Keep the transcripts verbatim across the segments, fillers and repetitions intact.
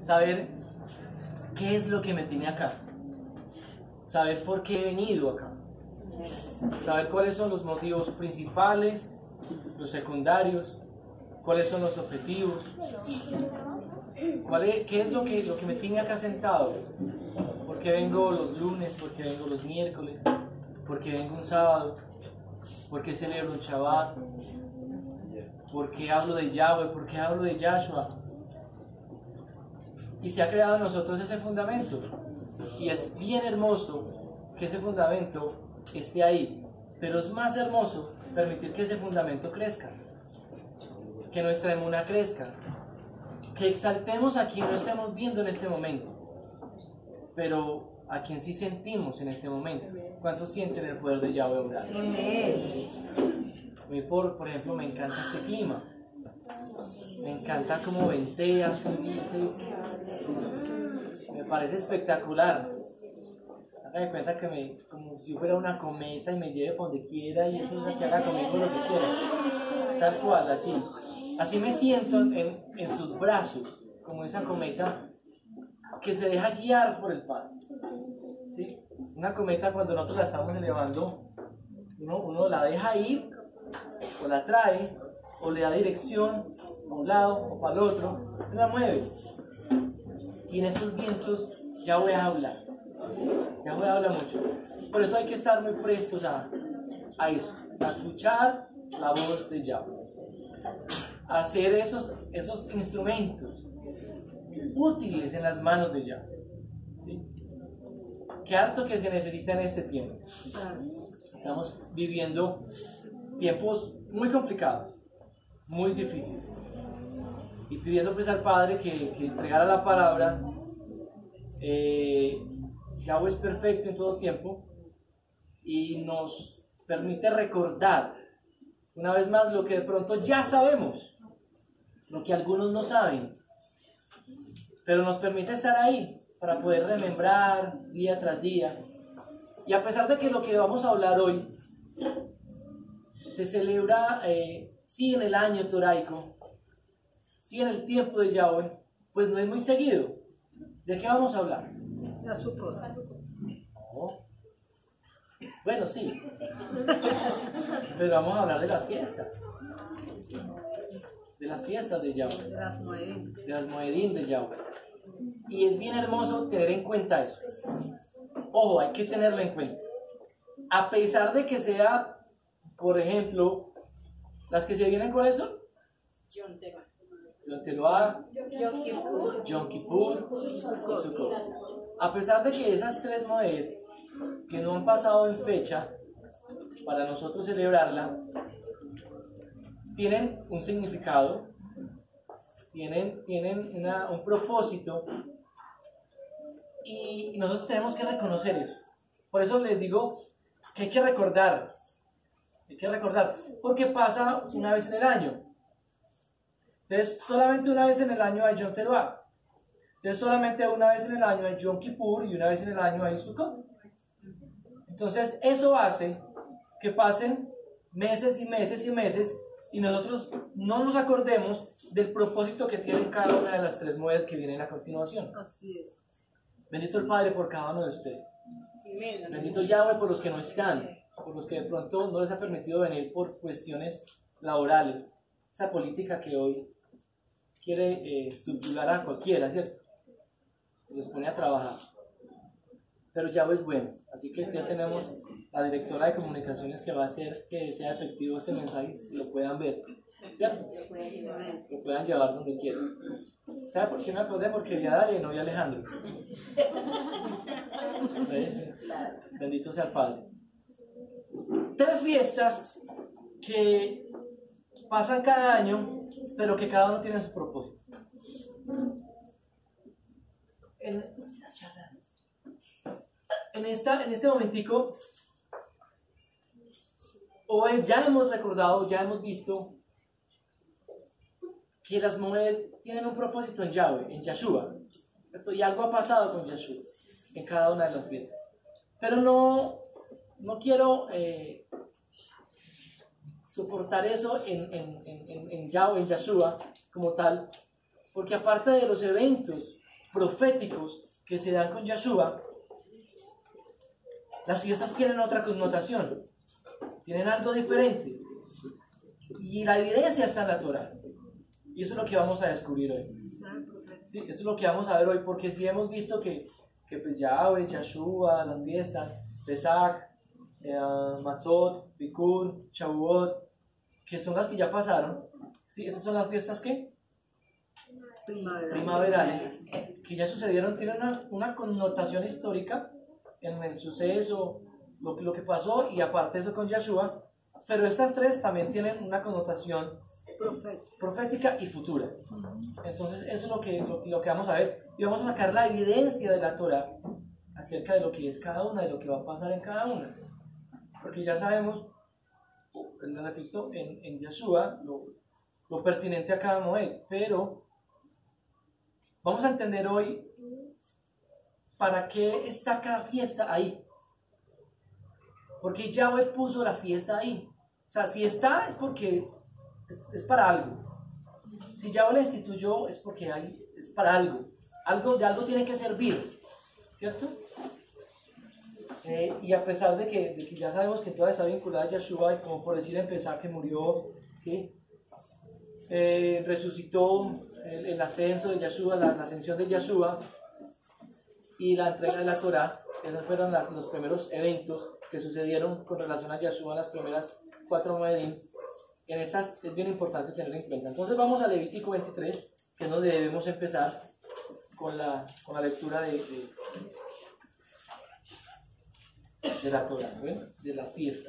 saber qué es lo que me tiene acá, saber por qué he venido acá, saber cuáles son los motivos principales, los secundarios, cuáles son los objetivos, cuál es, qué es lo que, lo que me tiene acá sentado, por qué vengo los lunes, por qué vengo los miércoles, por qué vengo un sábado, por qué celebro un Shabbat, por qué hablo de Yahweh, por qué hablo de Yahshua. Y se ha creado en nosotros ese fundamento, y es bien hermoso que ese fundamento esté ahí, pero es más hermoso permitir que ese fundamento crezca, que nuestra emuná crezca, que exaltemos a quien no estemos viendo en este momento, pero a quien sí sentimos en este momento. ¿Cuántos sienten el poder de Yahweh obrar? A mí, por, por ejemplo, me encanta este clima, me encanta cómo ventea, me parece espectacular. Hágame cuenta que me, como si yo fuera una cometa y me lleve por donde quiera y eso es que haga conmigo lo que quiera, tal cual, así. Así me siento en, en sus brazos, como esa cometa que se deja guiar por el Padre, ¿sí? Una cometa, cuando nosotros la estamos elevando, uno, uno la deja ir, o la trae, o le da dirección a un lado o para el otro, se la mueve. Y en estos vientos ya voy a hablar, ya voy a hablar mucho. Por eso hay que estar muy prestos a, a eso, a escuchar la voz de Yahweh, a hacer esos, esos instrumentos útiles en las manos de Yahweh, ¿sí? Qué harto que se necesita en este tiempo. Estamos viviendo tiempos muy complicados, muy difíciles, y pidiendo pues al Padre que, que entregara la palabra. eh, Yahweh es perfecto en todo tiempo y nos permite recordar una vez más lo que de pronto ya sabemos, lo que algunos no saben, pero nos permite estar ahí para poder remembrar día tras día. Y a pesar de que lo que vamos a hablar hoy se celebra eh, sí en el año toraico, sí en el tiempo de Yahweh, pues no es muy seguido. ¿De qué vamos a hablar? La Sukkot. No. Bueno, sí, pero vamos a hablar de las fiestas, de las fiestas de Yahweh, De las Moedín. de las Moedín de Yahweh. Y es bien hermoso tener en cuenta eso. Ojo, hay que tenerlo en cuenta. A pesar de que sea, por ejemplo, las que se vienen, ¿cuáles son? Yom Teruah, Yom Kippur y Sukkot. A pesar de que esas tres Moed, que no han pasado en fecha para nosotros celebrarla, tienen un significado, tienen, tienen una, un propósito, y nosotros tenemos que reconocer eso. Por eso les digo que hay que recordar, hay que recordar, porque pasa una vez en el año. Entonces, solamente una vez en el año hay Yom Teruah. Entonces, solamente una vez en el año hay Yom Kippur y una vez en el año hay Sukkot. Entonces, eso hace que pasen meses y meses y meses y nosotros no nos acordemos del propósito que tienen cada una de las tres moedas que vienen a continuación. Así es. Bendito el Padre por cada uno de ustedes. Bendito Yahweh por los que no están, por los que de pronto no les ha permitido venir por cuestiones laborales. Esa política que hoy quiere eh, subyugar a cualquiera, ¿cierto? Los pone a trabajar. Pero Yahweh es bueno, así que ya tenemos la directora de comunicaciones que va a hacer que sea efectivo este mensaje y lo puedan ver, ¿cierto? Lo puedan llevar donde quieran. ¿Sabe por qué me acordé? Porque vi a Dalia y no vi a Alejandro. ¿Ves? Bendito sea el Padre. Tres fiestas que pasan cada año, pero que cada uno tiene su propósito. En, en, esta, en este momentico, hoy ya hemos recordado, ya hemos visto que las Moed tienen un propósito en Yahweh, en Yahshua, ¿cierto? Y algo ha pasado con Yahshua en cada una de las fiestas. Pero no, no quiero eh, soportar eso en, en, en, en Yahweh, en Yahshua como tal, porque aparte de los eventos proféticos que se dan con Yeshua, las fiestas tienen otra connotación, tienen algo diferente. Y la evidencia está en la Torah. Y eso es lo que vamos a descubrir hoy. Sí, eso es lo que vamos a ver hoy, porque si hemos visto que, que pues Yahweh, Yeshua, las fiestas, Pesach, eh, Matzot, Bikur, Shavuot, que son las que ya pasaron. ¿Sí? Esas son las fiestas que Primaverales. primaverales, que ya sucedieron, tienen una, una connotación histórica en el suceso, lo, lo que pasó, y aparte de eso con Yeshua, pero estas tres también tienen una connotación Profético. profética y futura. Entonces eso es lo que, lo, lo que vamos a ver, y vamos a sacar la evidencia de la Torah acerca de lo que es cada una, de lo que va a pasar en cada una, porque ya sabemos, les repito, en, en Yeshua lo, lo pertinente a cada Moed, pero vamos a entender hoy para qué está cada fiesta ahí. Porque Yahweh puso la fiesta ahí. O sea, si está es porque es, es para algo. Si Yahweh la instituyó es porque hay, es para algo. Algo de algo tiene que servir. ¿Cierto? Eh, y a pesar de que, de que ya sabemos que toda está vinculada a Yeshua, y como por decir empezar que murió, ¿sí? eh, resucitó, el, el ascenso de Yeshua, la, la ascensión de Yeshua y la entrega de la Torah, esos fueron las, los primeros eventos que sucedieron con relación a Yeshua, las primeras cuatro Moedim. En estas es bien importante tener en cuenta. Entonces vamos a Levítico veintitrés, que es donde debemos empezar con la, con la lectura de, de, de la Torah, ¿ven? De las fiestas.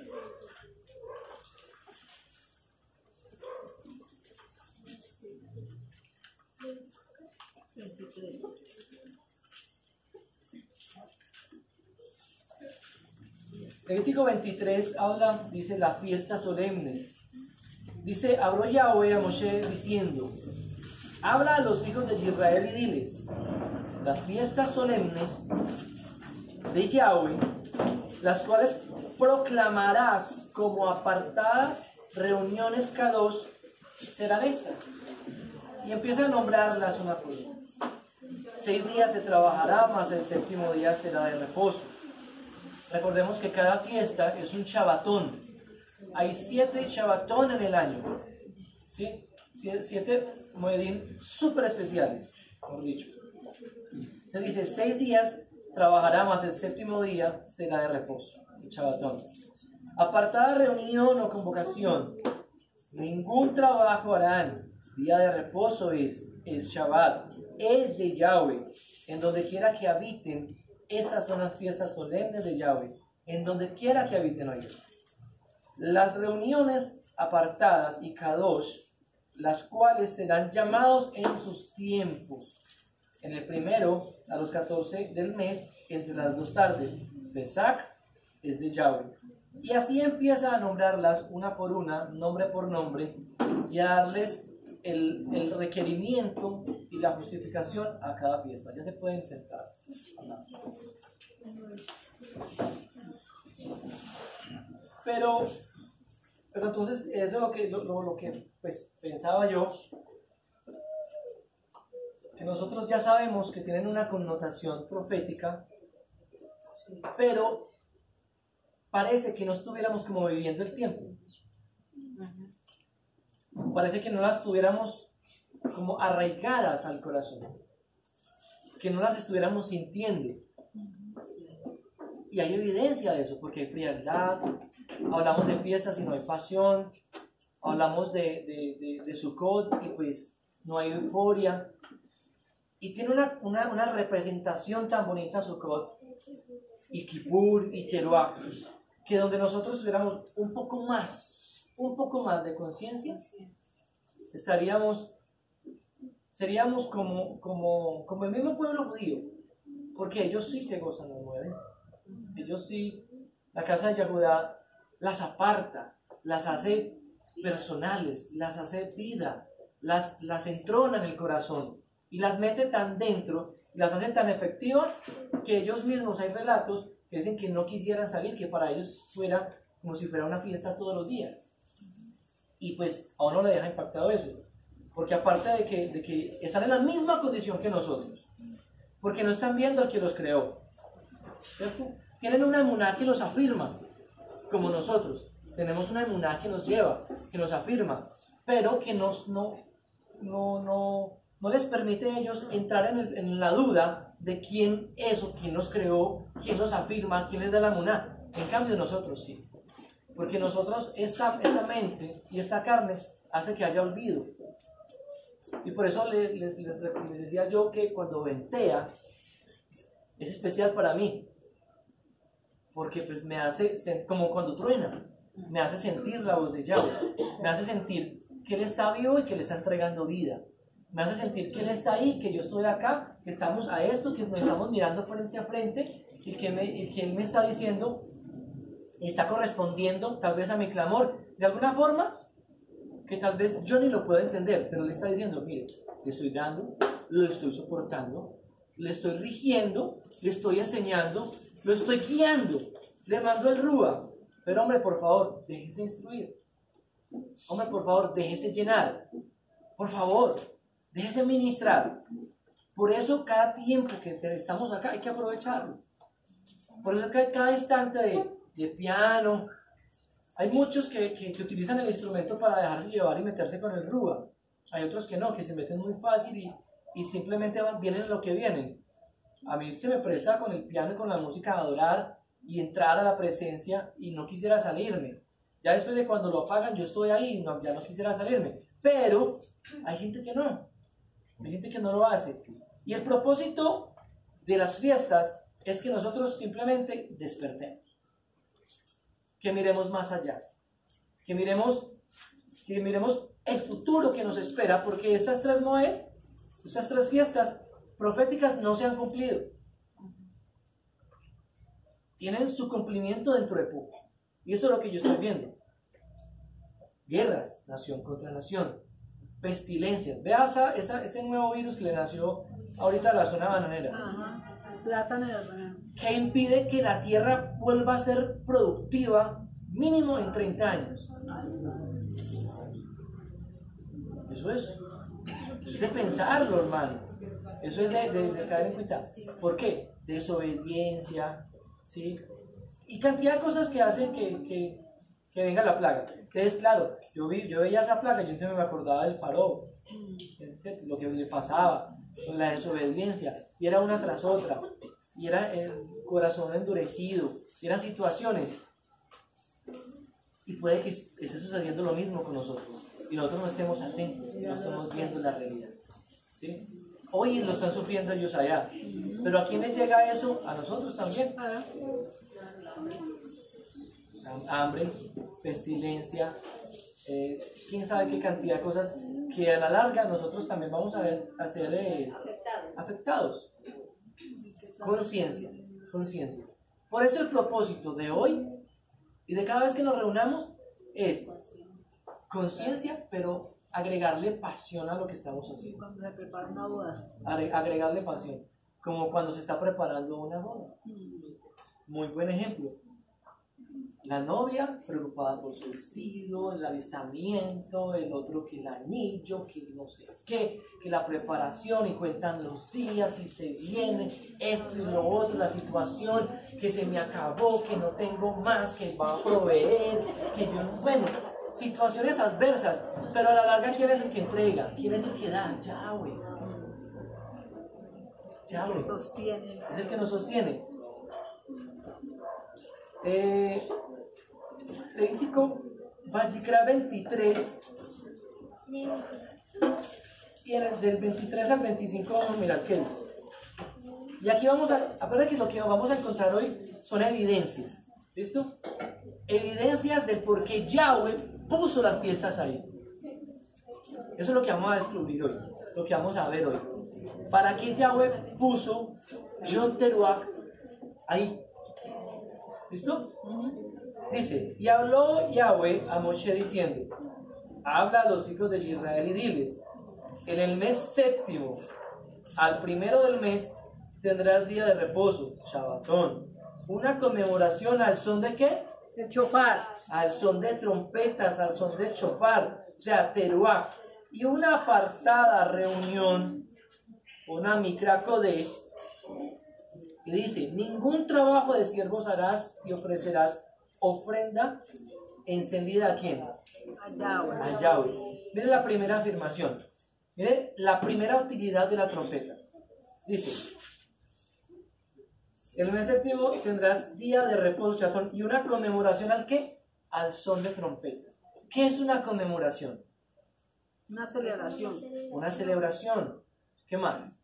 Levítico veintitrés habla, dice, las fiestas solemnes. Dice, habló Yahweh a Moshe diciendo, habla a los hijos de Israel y diles, las fiestas solemnes de Yahweh, las cuales proclamarás como apartadas reuniones Kadosh, serán estas. Y empieza a nombrarlas una por una. Seis días se trabajará, mas el séptimo día será de reposo. Recordemos que cada fiesta es un Shabbatón. Hay siete Shabbatón en el año. ¿Sí? Siete Moedim súper especiales, por dicho. Se dice, seis días trabajará, mas el séptimo día será de reposo. El Shabbatón. Apartada reunión o convocación. Ningún trabajo harán. Día de reposo es el Shabbat. Es de Yahweh. En donde quiera que habiten. Estas son las fiestas solemnes de Yahweh, en donde quiera que habiten hoy. Las reuniones apartadas y Kadosh, las cuales serán llamados en sus tiempos. En el primero, a los catorce del mes, entre las dos tardes. Pesach es de Yahweh. Y así empieza a nombrarlas una por una, nombre por nombre, y a darles el, el requerimiento y la justificación a cada fiesta. Ya se pueden sentar. Pero, pero entonces, eso es lo que, lo, lo, lo que pues, pensaba yo, que nosotros ya sabemos que tienen una connotación profética, pero parece que no estuviéramos como viviendo el tiempo. Parece que no las tuviéramos como arraigadas al corazón, que no las estuviéramos sintiendo. Y hay evidencia de eso, porque hay frialdad, hablamos de fiestas y no hay pasión, hablamos de, de, de, de Sukkot y pues no hay euforia. Y tiene una, una, una representación tan bonita Sukkot y Kippur y Teruah, que donde nosotros tuviéramos un poco más, un poco más de conciencia, estaríamos, seríamos como, como, como el mismo pueblo judío, porque ellos sí se gozan del mueven, ellos sí, la casa de Yahudá las aparta, las hace personales, las hace vida, las, las entrona en el corazón y las mete tan dentro, y las hace tan efectivas que ellos mismos, hay relatos que dicen que no quisieran salir, que para ellos fuera como si fuera una fiesta todos los días. Y pues a uno le deja impactado eso, porque aparte de que, de que están en la misma condición que nosotros, porque no están viendo al que los creó, ¿cierto? Tienen una emuná que los afirma, como nosotros. Tenemos una emuná que nos lleva, que nos afirma, pero que nos, no, no, no, no les permite a ellos entrar en, el, en la duda de quién es o quién los creó, quién los afirma, quién les da la emuná. En cambio nosotros sí, porque nosotros, esta, esta mente y esta carne hace que haya olvido. Y por eso les, les, les, les decía yo que cuando ventea es especial para mí, porque pues me hace, como cuando truena, me hace sentir la voz de Yahweh, me hace sentir que Él está vivo y que le está entregando vida, me hace sentir que Él está ahí, que yo estoy acá, que estamos a esto, que nos estamos mirando frente a frente y que, me, y que Él me está diciendo y está correspondiendo tal vez a mi clamor de alguna forma que tal vez yo ni lo pueda entender, pero le está diciendo, mire, le estoy dando, lo estoy soportando, le estoy rigiendo, le estoy enseñando, lo estoy guiando, le mando el rúa, pero hombre, por favor, déjese instruir, hombre, por favor, déjese llenar, por favor, déjese ministrar. Por eso cada tiempo que estamos acá hay que aprovecharlo, por eso que cada instante de, de piano. Hay muchos que, que, que utilizan el instrumento para dejarse llevar y meterse con el rúa. Hay otros que no, que se meten muy fácil y, y simplemente van, vienen a lo que vienen. A mí se me presta con el piano y con la música a adorar y entrar a la presencia y no quisiera salirme. Ya después de cuando lo apagan yo estoy ahí y no, ya no quisiera salirme. Pero hay gente que no. Hay gente que no lo hace. Y el propósito de las fiestas es que nosotros simplemente despertemos. Que miremos más allá, que miremos, que miremos el futuro que nos espera, porque esas tres Moed, esas tres fiestas proféticas no se han cumplido. Tienen su cumplimiento dentro de poco. Y eso es lo que yo estoy viendo. Guerras, nación contra nación, pestilencias. Vea esa, esa, ese nuevo virus que le nació ahorita a la zona bananera. Ajá. Plátano de banano. ¿Qué impide que la tierra vuelva a ser productiva mínimo en treinta años? Eso es, eso es de pensarlo, hermano. Eso es de, de, de caer en cuenta. ¿Por qué? Desobediencia, ¿sí? Y cantidad de cosas que hacen que, que, que venga la plaga. Entonces, claro, yo, vi, yo veía esa plaga y yo entonces me acordaba del faraón, lo que le pasaba, con la desobediencia, y era una tras otra, y era el corazón endurecido, y eran situaciones, y puede que esté sucediendo lo mismo con nosotros, y nosotros no estemos atentos, no estamos viendo la realidad, ¿sí? Hoy lo están sufriendo ellos allá, pero ¿a quiénes llega eso? A nosotros también. Hambre, pestilencia, eh, quién sabe qué cantidad de cosas que a la larga nosotros también vamos a ver a ser eh, afectados. Conciencia, conciencia. Por eso el propósito de hoy y de cada vez que nos reunamos es conciencia, pero agregarle pasión a lo que estamos haciendo. Cuando se prepara una boda. Agregarle pasión, como cuando se está preparando una boda. Muy buen ejemplo. La novia preocupada por su vestido, el alistamiento, el otro que el anillo, que no sé qué, que la preparación, y cuentan los días y se viene esto y lo otro, la situación, que se me acabó, que no tengo más, que va a proveer, que yo no, bueno, situaciones adversas, pero a la larga ¿quién es el que entrega? ¿Quién es el que da? Yahweh. Yahweh. Sostiene. Es el que nos sostiene. Eh, Levítico, Vayikra veintitrés, y del veintitrés al veinticinco vamos a mirar qué dice. Y aquí vamos a, acuérdense que lo que vamos a encontrar hoy son evidencias, ¿listo? Evidencias del por qué Yahweh puso las fiestas ahí. Eso es lo que vamos a descubrir hoy, lo que vamos a ver hoy. ¿Para qué Yahweh puso Yom Teruah ahí? ¿Listo? Dice, y habló Yahweh a Moshe diciendo, habla a los hijos de Israel y diles, en el mes séptimo, al primero del mes, tendrás día de reposo, Shabbatón, una conmemoración al son de ¿qué? El chofar. Al son de trompetas, al son de chofar, o sea, teruá, y una apartada reunión, una mikra kodesh, Y dice, ningún trabajo de siervos harás y ofrecerás ofrenda encendida ¿a quién? A Yahweh. A Yahweh. Mire la primera afirmación. Mire la primera utilidad de la trompeta. Dice, el mes séptimo tendrás día de reposo, chatón, y una conmemoración ¿al qué? Al son de trompetas. ¿Qué es una conmemoración? Una celebración. Una celebración. ¿Qué más?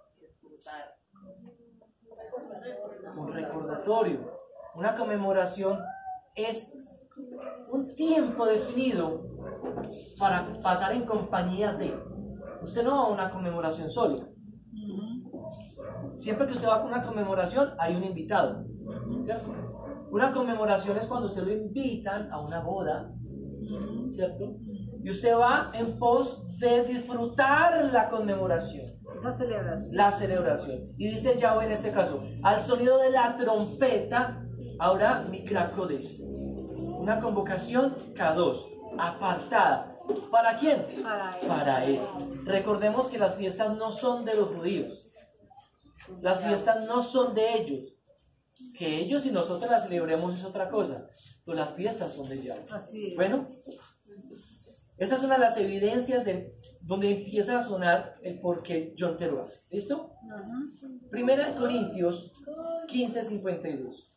Un recordatorio. Una conmemoración es un tiempo definido para pasar en compañía de. Usted no va a una conmemoración solo. Siempre que usted va a una conmemoración hay un invitado, ¿cierto? Una conmemoración es cuando usted lo invitan a una boda, ¿cierto? Y usted va en pos de disfrutar la conmemoración. Esa celebración. La celebración. Y dice Yahweh en este caso, al sonido de la trompeta, ahora Mikrakodes. Una convocación Kadosh, apartada. ¿Para quién? Para él. Para él. Recordemos que las fiestas no son de los judíos. Las fiestas no son de ellos. Que ellos y nosotros las celebremos es otra cosa. Pero las fiestas son de Yahweh. Así es. Bueno, esa es una de las evidencias de donde empieza a sonar el porqué Yom Teruah. ¿Listo? Ujú. Primera de Corintios quince, cincuenta y dos.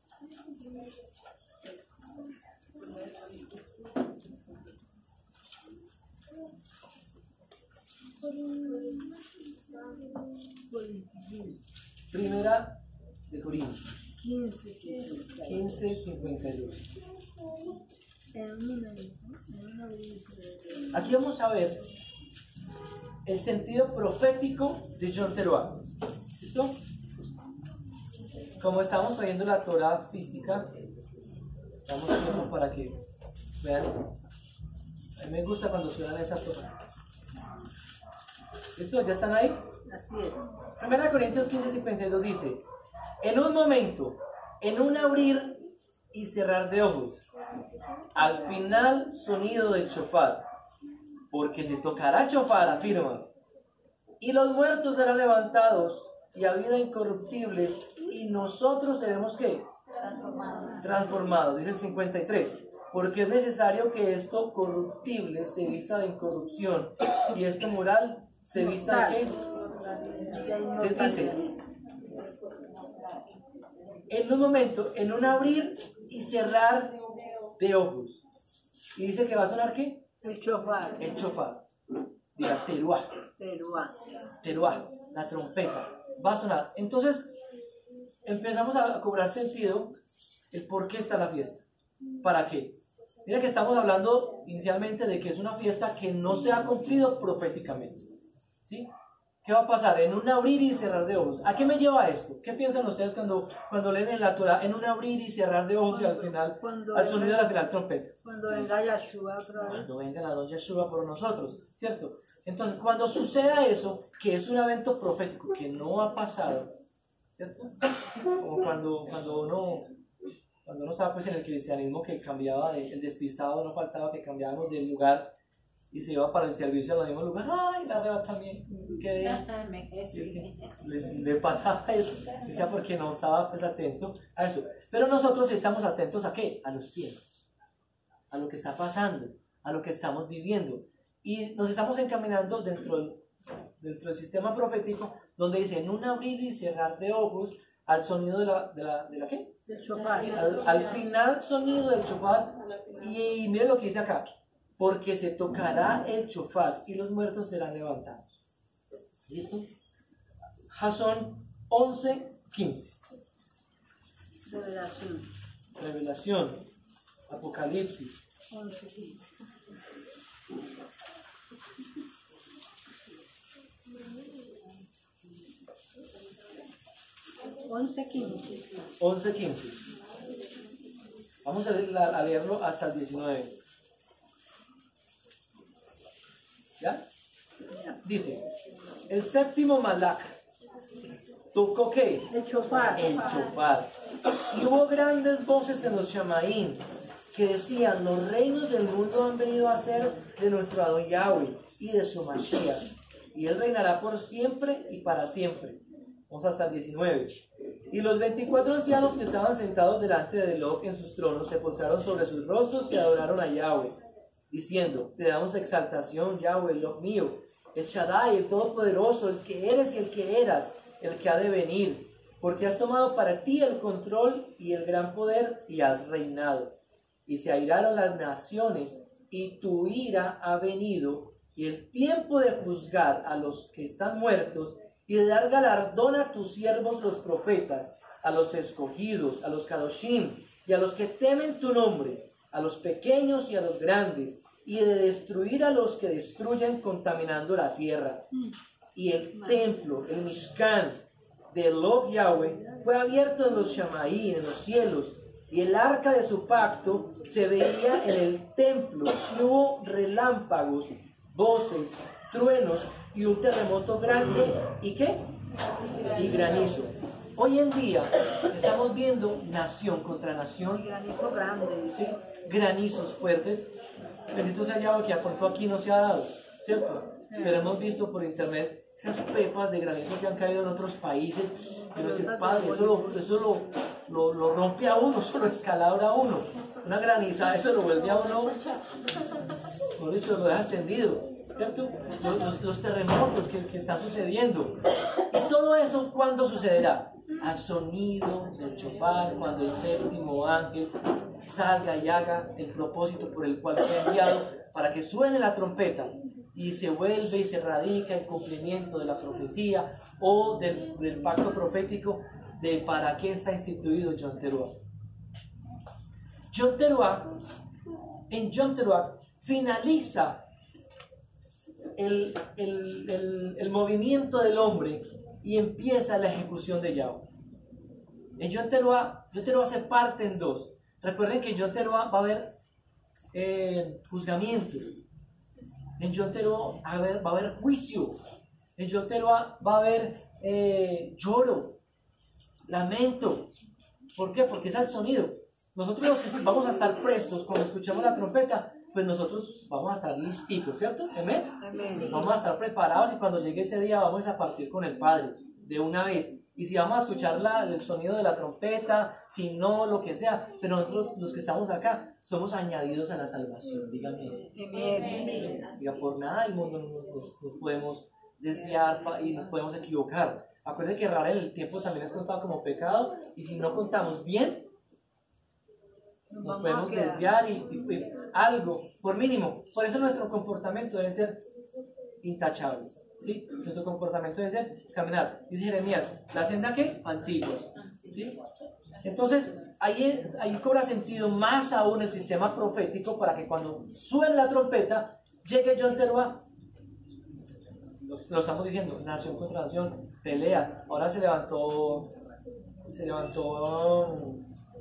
Primera de Corintios quince, quince. quince, cincuenta y dos. En un momento, en una brisa. Aquí vamos a ver el sentido profético de Yom Teruah. ¿Listo? Como estamos trayendo la Torah física, estamos viendo para que vean. A mí me gusta cuando suenan esas hojas. ¿Listo? ¿Ya están ahí? Así es. Primera Corintios quince, cincuenta y dos dice, en un momento, en un abrir y cerrar de ojos, al final sonido del shofar, porque se tocará shofar, afirma, y los muertos serán levantados y a vida incorruptibles, y nosotros seremos ¿qué? Transformado. Transformados, dice el cincuenta y tres, porque es necesario que esto corruptible se vista de incorrupción y esto moral se vista de qué? Dice, en un momento, en un abrir y cerrar de ojos. Y dice que va a sonar ¿qué? El chofar. El shofar. Diga, teruah. Teruá. Teruah, la trompeta. Va a sonar. Entonces, empezamos a cobrar sentido el por qué está la fiesta. ¿Para qué? Mira que estamos hablando inicialmente de que es una fiesta que no se ha cumplido proféticamente. ¿Sí? ¿Qué va a pasar? En un abrir y cerrar de ojos. ¿A qué me lleva esto? ¿Qué piensan ustedes cuando, cuando leen en la Torah? En un abrir y cerrar de ojos y al final, Cuando al sonido de venga- la final trompeta. Cuando venga Yahshua otra vez. Cuando venga la don Yeshua por nosotros, ¿cierto? Entonces, cuando suceda eso, que es un evento profético que no ha pasado, ¿cierto? Como cuando, cuando uno... Cuando uno estaba pues en el cristianismo que cambiaba, de, el despistado no faltaba que cambiábamos de lugar y se iba para el servicio al mismo lugar. ¡Ay, la verdad también! Quedé. Les, le pasaba eso. Decía porque no estaba pues atento a eso. Pero nosotros estamos atentos a qué? A los tiempos. A lo que está pasando. A lo que estamos viviendo. Y nos estamos encaminando dentro del, dentro del sistema profético donde dice en un abrir y cerrar de ojos al sonido de la, de la, ¿de la qué? El chofar. Al, al final sonido del shofar y, y mire lo que dice acá, porque se tocará el shofar y los muertos serán levantados. ¿Listo? Jasón once, quince. Revelación. Revelación, Apocalipsis. once, quince. once, quince. once, quince. Vamos a, leer- a leerlo hasta el diecinueve. ¿Ya? Dice, el séptimo malach tocó ¿qué? El chofar. El shofar. Y hubo grandes voces en los Shamaín que decían, los reinos del mundo han venido a ser de nuestro Adon Yahweh y de su Mashiach, y él reinará por siempre y para siempre. Vamos hasta el diecinueve. Y los veinticuatro ancianos que estaban sentados delante de Eloc en sus tronos se postraron sobre sus rostros y adoraron a Yahweh, diciendo: te damos exaltación, Yahweh, Eloc mío, el Shaddai, el Todopoderoso, el que eres y el que eras, el que ha de venir, porque has tomado para ti el control y el gran poder y has reinado. Y se airaron las naciones y tu ira ha venido, y el tiempo de juzgar a los que están muertos y de dar galardón a tus siervos los profetas, a los escogidos, a los kadoshim y a los que temen tu nombre, a los pequeños y a los grandes, y de destruir a los que destruyen contaminando la tierra. Y el templo, el Mishkan de Eloc Yahweh, fue abierto en los Shamaí, en los cielos, y el arca de su pacto se veía en el templo, y hubo relámpagos, voces, truenos y un terremoto grande. ¿Y qué? Y granizo. Hoy en día estamos viendo nación contra nación, Granizo grande. ¿sí? Granizos fuertes. Bendito sea Yahweh que a pronto aquí no se ha dado, ¿cierto? Pero hemos visto por internet esas pepas de granizo que han caído en otros países. Y uno dice: padre, eso, lo, eso lo, lo, lo rompe a uno, eso lo escalabra a uno. Una granizada, eso lo vuelve a uno, por dicho, lo deja extendido, ¿cierto? Los, los, los terremotos que, que están sucediendo. Y todo eso, ¿cuándo sucederá? Al sonido del shofar, cuando el séptimo ángel salga y haga el propósito por el cual fue enviado, para que suene la trompeta y se vuelve y se radica el cumplimiento de la profecía o del, del pacto profético de para qué está instituido Yom Teruah. Yom Teruah, en Yom Teruah finaliza el, el, el, el movimiento del hombre y empieza la ejecución de Yahweh. En Yom Teruah, Yom Teruah se parte en dos. Recuerden que en Yom Teruah va a haber eh, juzgamiento. En Yom Teruah va a haber, va a haber juicio. En Yom Teruah va a haber eh, lloro, lamento. ¿Por qué? Porque es el sonido. Nosotros los que vamos a estar prestos cuando escuchamos la trompeta, pues nosotros vamos a estar listicos, ¿cierto? ¿Amén? Amén. Vamos a estar preparados y cuando llegue ese día vamos a partir con el Padre de una vez. Y si vamos a escuchar la, el sonido de la trompeta, si no, lo que sea, pero nosotros los que estamos acá somos añadidos a la salvación, dígame. Amén. Diga, por nada del mundo nos, nos, nos podemos desviar y nos podemos equivocar. Acuérdense que errar en el tiempo también es contado como pecado, y si no contamos bien, nos podemos desviar y, y, y algo, por mínimo. Por eso nuestro comportamiento debe ser intachable, ¿sí? Nuestro comportamiento debe ser caminar. Dice Jeremías, ¿la senda qué? Antigua, ¿sí? Entonces, ahí, es, ahí cobra sentido más aún el sistema profético para que cuando suene la trompeta, llegue Yom Teruah. Lo, lo estamos diciendo, nación contra nación, pelea. Ahora se levantó, se levantó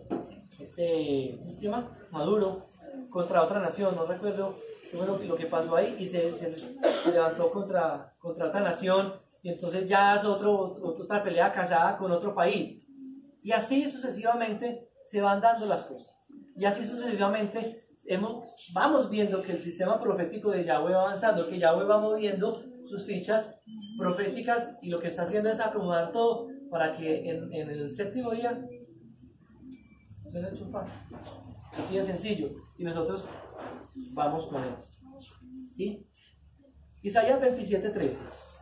este, ¿cómo se llama? Maduro contra otra nación, no recuerdo lo, lo que pasó ahí, y se, se, se levantó contra, contra otra nación, y entonces ya es otro, otra pelea casada con otro país. Y así sucesivamente se van dando las cosas. Y así sucesivamente hemos, vamos viendo que el sistema profético de Yahweh va avanzando, que Yahweh va moviendo sus fichas proféticas, y lo que está haciendo es acomodar todo para que en, en el séptimo día suene el shofar. Así de sencillo. Y nosotros vamos con él. ¿Sí? Isaías veintisiete, trece.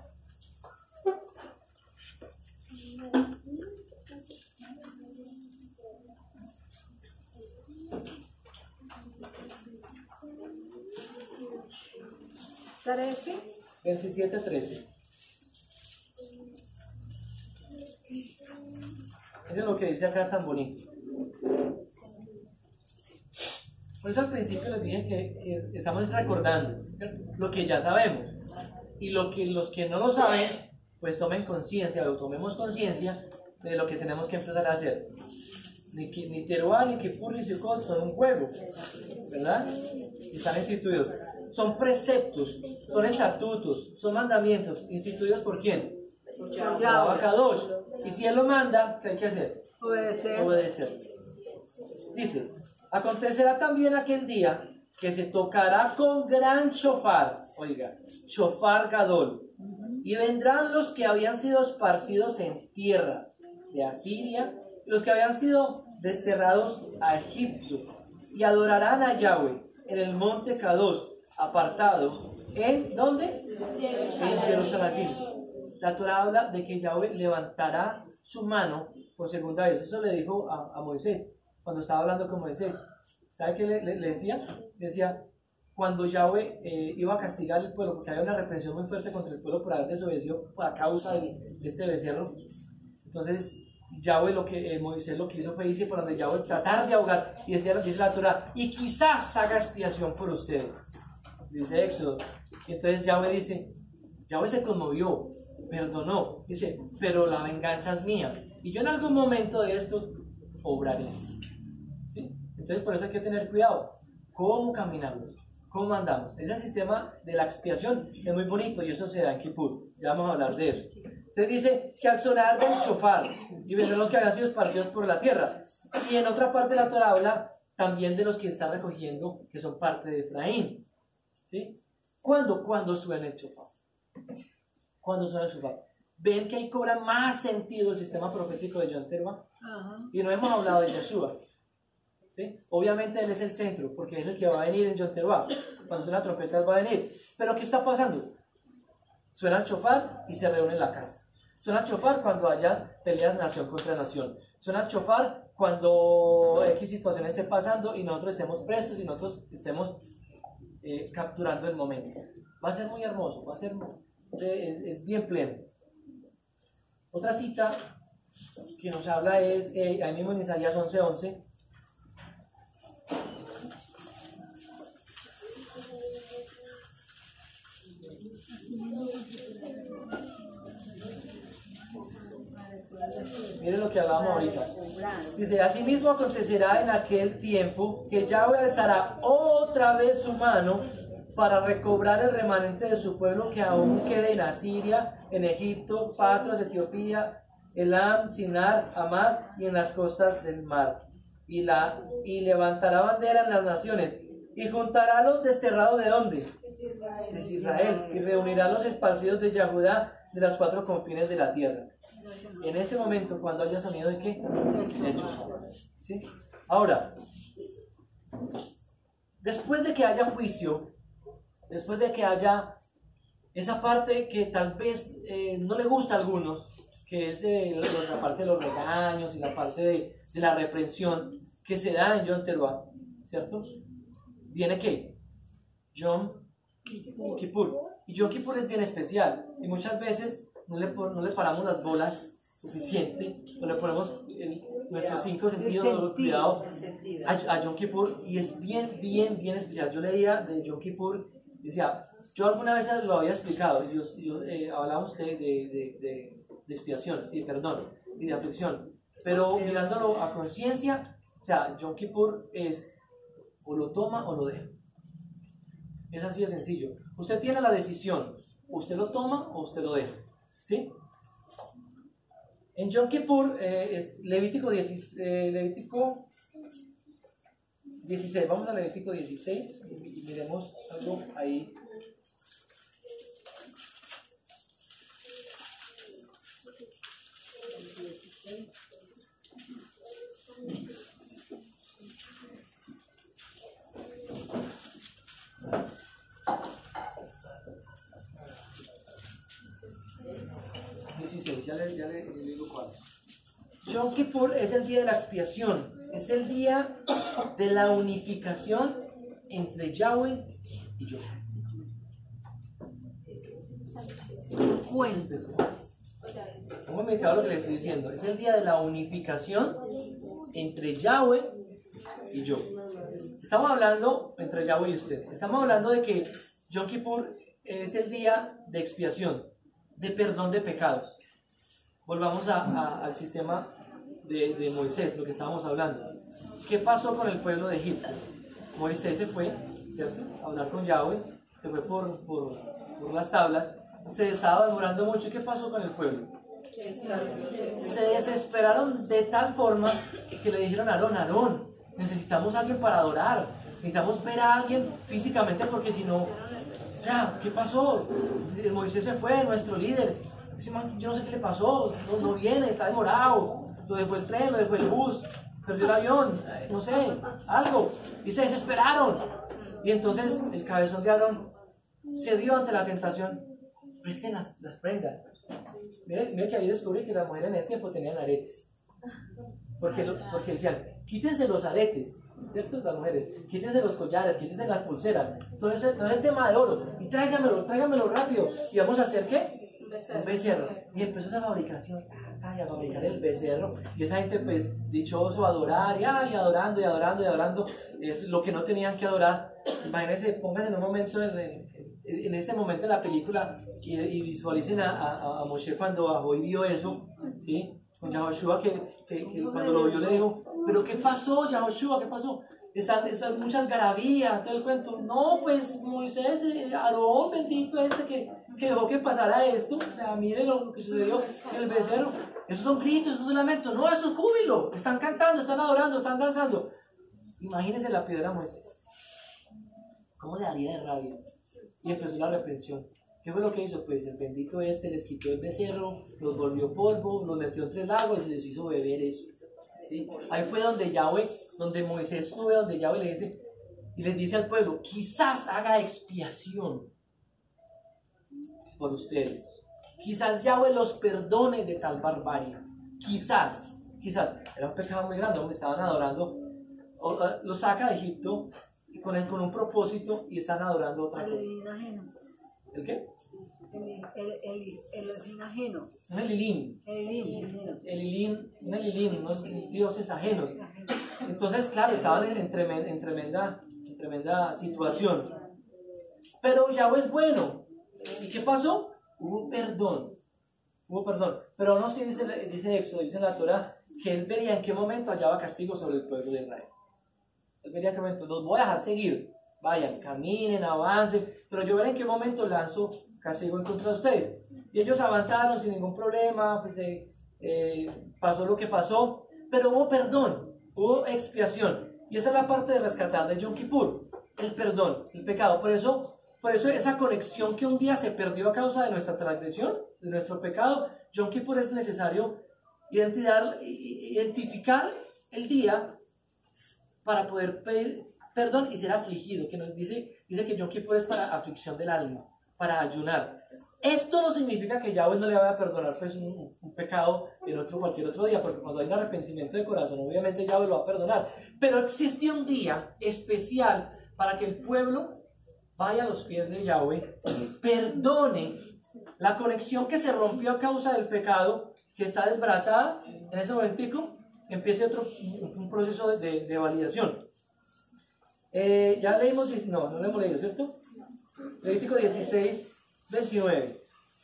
trece. veintisiete, trece. Miren lo que dice acá tan bonito. Por eso al principio les dije que, que estamos recordando lo que ya sabemos. Y lo que los que no lo saben, pues tomen conciencia, o tomemos conciencia de lo que tenemos que empezar a hacer. Ni, ni Teruah, ni Kippur, ni Sukkot son un juego, ¿verdad? Están instituidos. Son preceptos, son estatutos, son mandamientos, instituidos por quién? Por Yahweh Kadosh. Y si Él lo manda, ¿qué hay que hacer? Obedecer. Obedecer. Dice, acontecerá también aquel día que se tocará con gran shofar, oiga, shofar gadol, y vendrán los que habían sido esparcidos en tierra, de Asiria, los que habían sido desterrados a Egipto, y adorarán a Yahweh en el monte Kadosh, apartado, ¿en dónde? En Jerusalén. La Torah habla de que Yahweh levantará su mano por segunda vez. Eso le dijo a, a Moisés, cuando estaba hablando con Moisés. ¿Sabe qué le, le, le decía? Le decía, cuando Yahweh eh, iba a castigar al pueblo, porque había una reprensión muy fuerte contra el pueblo por haber desobedecido por causa de, de este becerro. Entonces, Yahweh, lo que, eh, Moisés lo que hizo fue irse por donde Yahweh tratar de ahogar, y decía, dice la Torah, y quizás haga expiación por ustedes. Dice Éxodo. Y entonces Yahweh dice, Yahweh se conmovió, perdonó, dice, pero la venganza es mía, y yo en algún momento de estos obraré. ¿Sí? Entonces por eso hay que tener cuidado, cómo caminamos, cómo andamos. Es el sistema de la expiación, que es muy bonito, y eso se da en Kippur, ya vamos a hablar de eso. Entonces dice que al sonar del shofar, y vendrán los que habían sido esparcidos por la tierra, y en otra parte de la Torah habla también de los que están recogiendo, que son parte de Efraín. ¿Sí? ¿Cuándo? Cuando suena el shofar. Cuando suena el shofar. ¿Ven que ahí cobra más sentido el sistema profético de Yom Teruah? Uh-huh. Y no hemos hablado de Yeshua. ¿Sí? Obviamente él es el centro, porque es el que va a venir en Yom Teruah. Cuando suena la trompeta va a venir. Pero ¿qué está pasando? Suena el shofar y se reúne en la casa. Suena el shofar cuando haya peleas nación contra nación. Suena el shofar cuando X situación esté pasando y nosotros estemos prestos y nosotros estemos Eh, capturando el momento. Va a ser muy hermoso, va a ser es, es bien pleno. Otra cita que nos habla es eh, ahí mismo en Isaías once once. Miren lo que hablábamos ahorita. Dice, asimismo acontecerá en aquel tiempo que Yahweh alzará otra vez su mano para recobrar el remanente de su pueblo que aún quede en Asiria, en Egipto, Patros, Etiopía, Elam, Sinar, Amad y en las costas del mar. Y, la, y levantará bandera en las naciones y juntará a los desterrados de ¿dónde? De Israel, y reunirá a los esparcidos de Yahudá de las cuatro confines de la tierra. En ese momento, cuando haya sonido de qué? De hechos. ¿Sí? Ahora, después de que haya juicio, después de que haya esa parte que tal vez eh, no le gusta a algunos, que es eh, la, la parte de los regaños y la parte de, de la reprensión que se da en Yom Teruah, ¿cierto? ¿Viene qué? Yom Kippur. Y Yom Kippur es bien especial, y muchas veces no le, no le paramos las bolas suficientes, no le ponemos el, nuestros cinco sentidos, cuidado, a, a Yom Kippur, y es bien, bien, bien especial. Yo leía de Yom Kippur, decía, yo alguna vez lo había explicado, y yo, yo, eh, hablábamos de, de, de, de, de expiación, y perdón, y de aflicción, pero mirándolo a conciencia, o sea, Yom Kippur es, o lo toma o lo deja. Es así de sencillo. Usted tiene la decisión, usted lo toma o usted lo deja. ¿Sí? En Yom Kippur, eh, es Levítico dieciséis, eh, Levítico dieciséis, vamos a Levítico dieciséis y, y miremos algo ahí. dieciséis, ya le, ya le, le digo cuál. Yom Kippur es el día de la expiación, es el día de la unificación entre Yahweh y yo. Cuéntese. ¿Cómo me queda lo que le estoy diciendo? Es el día de la unificación entre Yahweh y yo. Estamos hablando entre Yahweh y usted. Estamos hablando de que Yom Kippur es el día de expiación, de perdón de pecados. Volvamos a, a, al sistema de, de Moisés, lo que estábamos hablando. ¿Qué pasó con el pueblo de Egipto? Moisés se fue, ¿cierto?, a hablar con Yahweh, se fue por, por, por las tablas, se estaba demorando mucho. ¿Y qué pasó con el pueblo? Se desesperaron de tal forma que le dijeron a Aarón, Aarón, necesitamos a alguien para adorar, necesitamos ver a alguien físicamente porque si no, ya, ¿qué pasó? Moisés se fue, nuestro líder, ese man, yo no sé qué le pasó, no, no viene, está demorado, lo dejó el tren, lo dejó el bus, perdió el avión, no sé, algo, y se desesperaron. Y entonces el cabezón de Aarón se dio ante la tentación, presten las, las prendas. Mire, mire que ahí descubrí que las mujeres en ese tiempo tenían aretes, porque, lo, porque decían, quítense los aretes, ¿cierto? Las mujeres, quítense los collares, quítense las pulseras, todo ese, todo ese tema de oro, y tráigamelo, tráigamelo rápido, y vamos a hacer ¿qué? Un becerro. Y empezó esa fabricación, ay, a fabricar el becerro, y esa gente pues dichoso a adorar, y ay, adorando y adorando y adorando, es lo que no tenían que adorar. Imagínense, pónganse en un momento, en, en ese momento de la película, y, y visualicen a, a, a Moshe cuando bajó y vio eso, ¿sí? Con Yahoshua, que, que, que cuando lo vio le dijo, ¿pero qué pasó, Yahoshua? ¿Qué pasó? Están, están muchas garabías, todo el cuento. No, pues Moisés, eh, Aarón, bendito este que, que dejó que pasara esto. O sea, mire lo que sucedió en el becerro. Esos son gritos, esos son lamentos. No, eso es júbilo. Están cantando, están adorando, están danzando. Imagínense la piedra a Moisés. ¿Cómo le daría de rabia? Y empezó la reprensión. ¿Qué fue lo que hizo? Pues el bendito este les quitó el becerro, los volvió polvo, los metió entre el agua y se les hizo beber eso. ¿Sí? Ahí fue donde Yahweh, donde Moisés sube, donde Yahweh le dice, y les dice al pueblo, quizás haga expiación por ustedes. Quizás Yahweh los perdone de tal barbarie. Quizás, quizás. Era un pecado muy grande donde estaban adorando. O, uh, los saca de Egipto con, el, con un propósito y están adorando otra cosa. ¿El qué? El, el, el, el Elohim ajeno. Un Elilim. Elilim. Elilim, un Elilim, unos dioses ajenos. Entonces, claro, estaban en tremenda, en tremenda, en tremenda situación. Pero Yahweh es bueno. ¿Y qué pasó? Hubo perdón. Hubo perdón. Pero no se dice, dice Éxodo, dice la Torah, que él vería en qué momento hallaba castigo sobre el pueblo de Israel. Él vería en qué momento, los voy a dejar seguir. Vayan, caminen, avancen, pero yo veré en qué momento lanzo castigo en contra de ustedes. Y ellos avanzaron sin ningún problema, pues eh, eh, pasó lo que pasó, pero hubo perdón, hubo expiación. Y esa es la parte de rescatar de Yom Kippur, el perdón, el pecado. Por eso, por eso esa conexión que un día se perdió a causa de nuestra transgresión, de nuestro pecado, Yom Kippur es necesario identificar, identificar el día para poder pedir perdón y ser afligido, que nos dice, dice que Yom Kippur es para aflicción del alma, para ayunar. Esto no significa que Yahweh no le vaya a perdonar pues, un, un pecado en otro, cualquier otro día, porque cuando hay un arrepentimiento de corazón, obviamente Yahweh lo va a perdonar. Pero existe un día especial para que el pueblo vaya a los pies de Yahweh, perdone la conexión que se rompió a causa del pecado, que está desbaratada, en ese momentico empiece otro, un proceso de, de, de validación. Eh, ya leímos, no, no lo hemos leído, ¿cierto? Levítico dieciséis, veintinueve.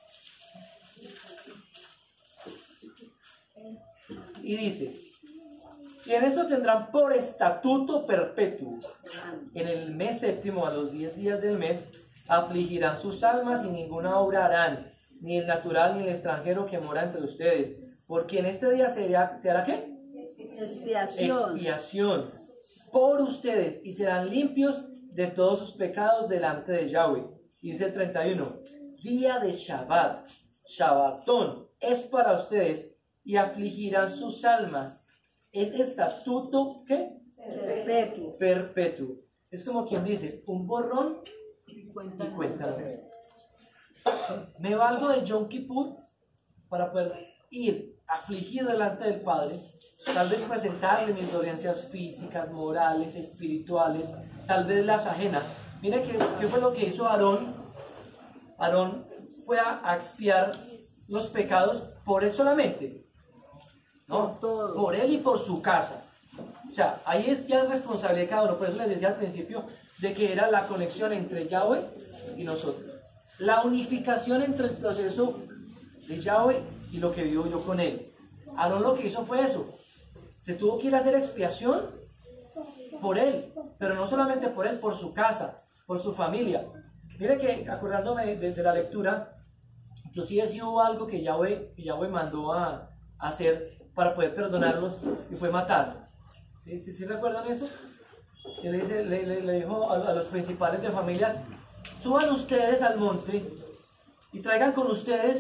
Y dice, y en esto tendrán por estatuto perpetuo, en el mes séptimo, a los diez días del mes, afligirán sus almas y ninguna obra harán, ni el natural ni el extranjero que mora entre ustedes, porque en este día se hará, ¿se hará qué? Expiación. Expiación por ustedes y serán limpios de todos sus pecados delante de Yahweh. Y dice el treinta y uno, día de Shabbat, Shabbatón, es para ustedes y afligirán sus almas. Es estatuto, ¿qué? Perpetuo. Perpetuo. Es como quien dice, un borrón y cuenta. Me valgo de Yom Kippur para poder ir afligido delante del Padre, tal vez presentarle mis dolencias físicas, morales, espirituales, tal vez las ajenas. Mire qué, qué fue lo que hizo Aarón. Aarón fue a, a expiar los pecados por él solamente, no, por él y por su casa. O sea, ahí es ya responsabilidad de cada uno. Por eso les decía al principio de que era la conexión entre Yahweh y nosotros, la unificación entre el proceso de Yahweh y lo que vivo yo con él. Aarón lo que hizo fue eso. Se tuvo que ir a hacer expiación por él, pero no solamente por él, por su casa, por su familia. Mire que, acordándome de, de, de la lectura, inclusive si hubo algo que Yahweh, que Yahweh mandó a, a hacer para poder perdonarlos, y fue matar. ¿Sí, sí, sí recuerdan eso? Que le, dice, le, le, le dijo a, a los principales de familias, suban ustedes al monte y traigan con ustedes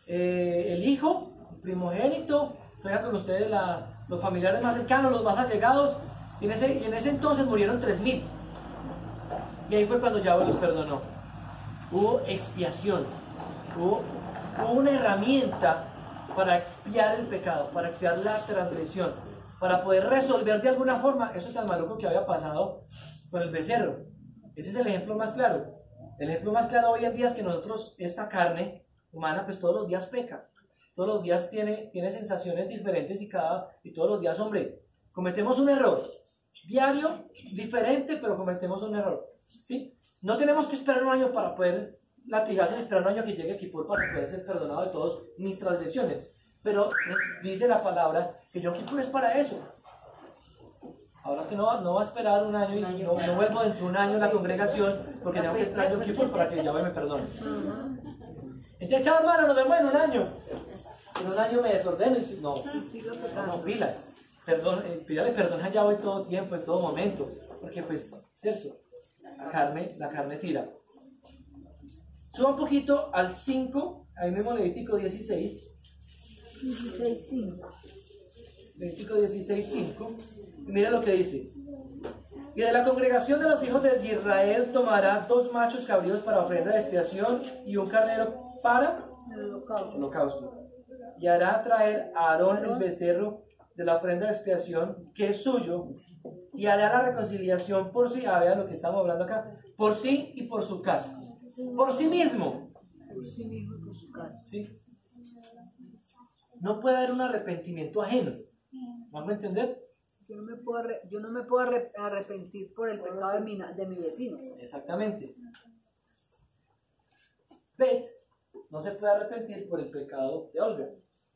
eh, el hijo, el primogénito, traigan con ustedes la, los familiares más cercanos, los más allegados, y en ese, y en ese entonces murieron tres mil. Y ahí fue cuando Yahweh los perdonó. Hubo expiación, hubo, hubo una herramienta para expiar el pecado, para expiar la transgresión, para poder resolver de alguna forma eso tan maluco que había pasado con el becerro. Ese es el ejemplo más claro. El ejemplo más claro hoy en día es que nosotros, esta carne humana, pues todos los días peca. Todos los días tiene, tiene sensaciones diferentes y, cada, y todos los días, hombre, cometemos un error. Diario, diferente, pero cometemos un error. ¿Sí? No tenemos que esperar un año para poder latigarse, esperar un año que llegue Kippur para poder ser perdonado de todas mis transgresiones. Pero dice la palabra que Yom Kippur es para eso. Ahora usted no, no va a esperar un año y no, no vuelvo dentro de un año a la congregación porque tengo que esperar Yom Kippur para que Yahweh me perdone. Entonces, chao hermano, nos vemos en un año. En un año me desordeno y no, no, no, pilas. Perdón, eh, pídale perdón a Yahweh todo tiempo, en todo momento. Porque pues, cierto, la carne, la carne tira. Suba un poquito al cinco, ahí mismo Levítico dieciséis. dieciséis cinco. Levítico dieciséis cinco. Y mira lo que dice. Y de la congregación de los hijos de Israel tomará dos machos cabríos para ofrenda de expiación y un carnero para El holocausto. holocausto. Y hará traer a Aarón el becerro de la ofrenda de expiación, que es suyo, y hará la reconciliación por sí, ah, vean lo que estamos hablando acá, por sí y por su casa. Por sí mismo. Por sí mismo y por su casa. ¿Sí? No puede haber un arrepentimiento ajeno. ¿Vamos a entender? Yo no me puedo, arre- yo no me puedo arre- arrepentir por el pecado de mi, na- de mi vecino. Exactamente. Bet no se puede arrepentir por el pecado de Olga.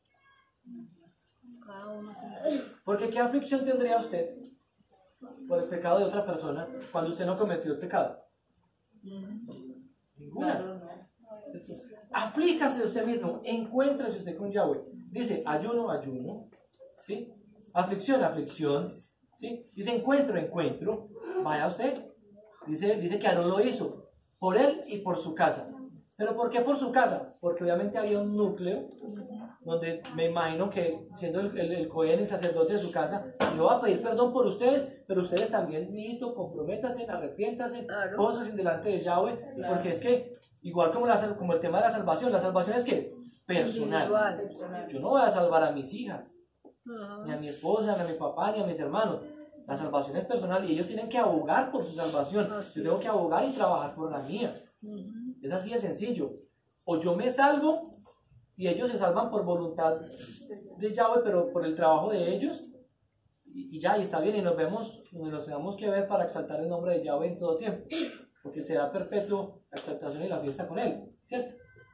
Cada uno tiene- Porque ¿qué aflicción tendría usted por el pecado de otra persona cuando usted no cometió el pecado? Ninguna. Aflíjase de usted mismo, encuéntrese usted con Yahweh. Dice ayuno, ayuno, ¿sí? Aflicción, aflicción, ¿sí? Dice encuentro, encuentro, vaya usted. Dice, dice que Aarón lo hizo, por él y por su casa. ¿Pero por qué por su casa? Porque obviamente había un núcleo donde me imagino que siendo el, el, el Cohen, el sacerdote de su casa, yo voy a pedir perdón por ustedes, pero ustedes también, mijito, comprométanse, arrepiéntanse, Claro. cosas en delante de Yahweh, Claro. porque es que, igual como, la, como el tema de la salvación, la salvación es que personal. Individual. Yo no voy a salvar a mis hijas, Ajá. ni a mi esposa, ni a mi papá, ni a mis hermanos. La salvación es personal y ellos tienen que abogar por su salvación. Así Yo tengo que abogar y trabajar por la mía. Ujú. Es así de sencillo. O yo me salvo y ellos se salvan por voluntad de Yahweh, pero por el trabajo de ellos. Y, y ya, y está bien, y nos vemos donde nos tenemos que ver para exaltar el nombre de Yahweh en todo tiempo. Porque será perpetuo la exaltación y la fiesta con él, ¿cierto?